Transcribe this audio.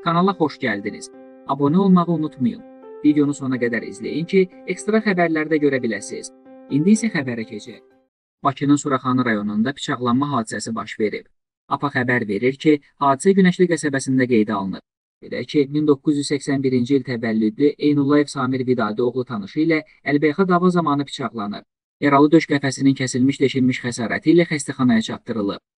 Kanala xoş gəldiniz. Abunə olmağı unutmayın. Videonu sona qədər izləyin ki, ekstra xəbərlərdə görə biləsiniz. İndi isə xəbərə keçək. Bakının Suraxanı rayonunda bıçaqlanma hadisəsi baş verib. APA xəbər verir ki, hadisə Günəşli qəsəbəsində qeydə alınıb. Belə ki, 1981-ci il təvəllüdlü Eynullayev Samir Vidadi oğlu tanışı ilə əlbeyxa dava zamanı bıçaqlanıb. Yaralı döş qəfəsinin kəsilmiş-deşilmiş xəsarəti ilə xəstəxanaya çatdırılıb.